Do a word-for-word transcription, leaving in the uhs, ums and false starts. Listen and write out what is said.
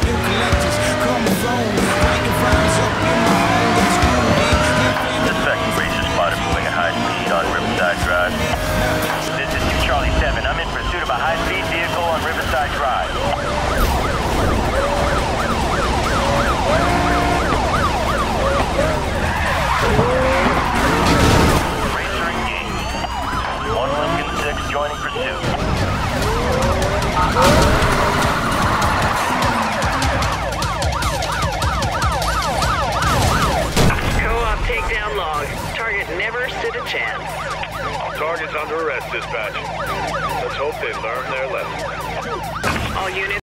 bill collectors. Call my phone, writing rhymes up in my home. That's groovy. Suspect racer spotted moving at high speed on Riverside Drive. This is two Charlie seven. I'm in pursuit of a high-speed vehicle on Riverside Drive. Racer engaged. one Lincoln six joining pursuit. Co-op takedown log. Target never stood a chance. Target's under arrest, dispatch. Let's hope they learn their lesson. All units.